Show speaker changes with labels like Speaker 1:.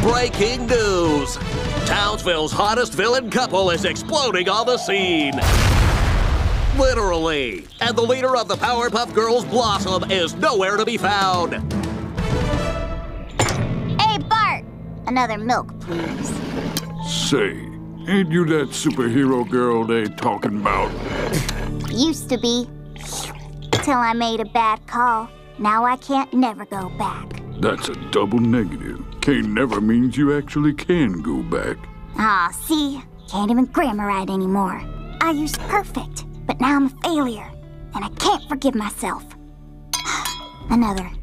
Speaker 1: Breaking news! Townsville's hottest villain couple is exploding on the scene. Literally. And the leader of the Powerpuff Girls, Blossom, is nowhere to be found.
Speaker 2: Hey, Bart! Another milk, please.
Speaker 3: Say, ain't you that superhero girl they talking about?
Speaker 2: Used to be. Till I made a bad call. Now I can't never go back.
Speaker 3: That's a double negative. Can't never means you actually can go back.
Speaker 2: Ah, see? Can't even grammar right anymore. I used perfect, but now I'm a failure. And I can't forgive myself. Another